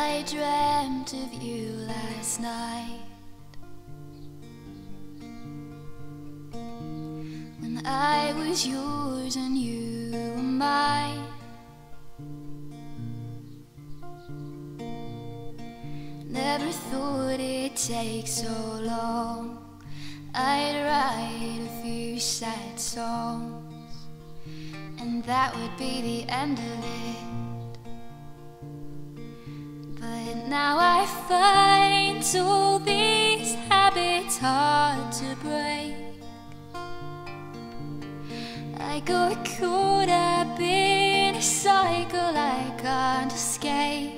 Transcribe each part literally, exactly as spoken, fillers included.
I dreamt of you last night, when I was yours and you were mine. Never thought it'd take so long. I'd write a few sad songs, and that would be the end of it. But now I find all these habits hard to break. I got caught up in a cycle I can't escape.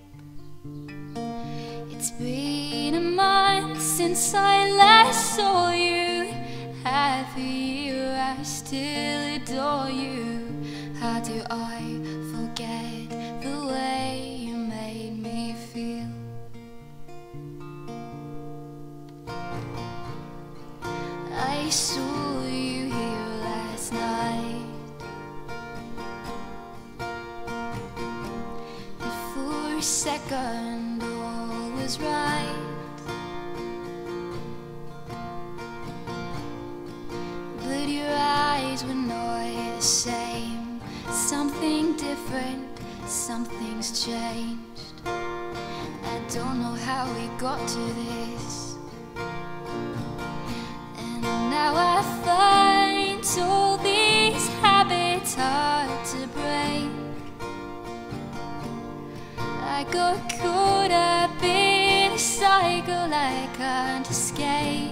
It's been a month since I last saw you. Half a year I still adore you. How do I forget the way you made me feel? I saw you here last night, and for a second all was right. But your eyes were not the same. Something different, something's changed. I don't know how we got to this, and now I find all these habits hard to break. I got caught up in a cycle I can't escape.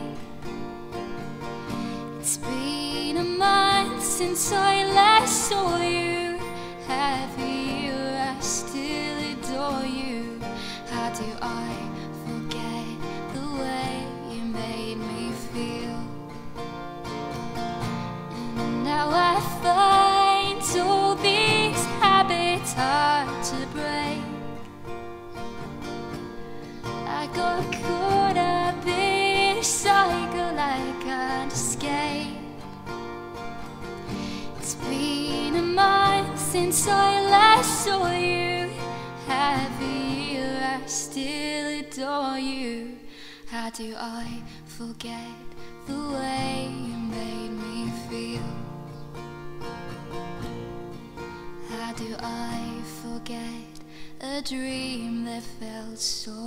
It's been a month since I last saw you. Half a year I still adore you. How do I forget the way you made me feel? And now I find all these habits hard to break. I got caught up in a cycle I can't escape. It's been a month since I last saw you. Half a year I still adore you. How do I forget the way you made me feel? How do I forget a dream that felt so